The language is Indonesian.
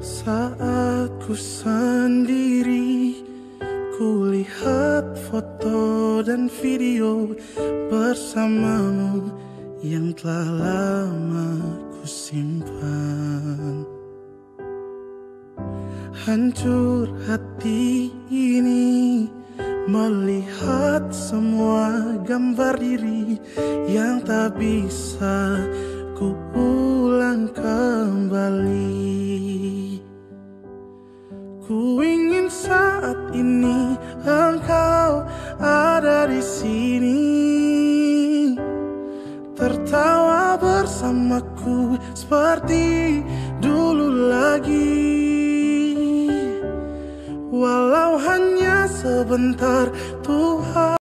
Saat ku sendiri, ku lihat foto dan video bersamamu yang telah lama ku simpan. Hancur hati ini melihat semua gambar diri yang tak bisa ku ulang kembali. Ku ingin saat ini engkau ada di sini, tertawa bersamaku seperti dulu lagi. Walau hanya sebentar, Tuhan.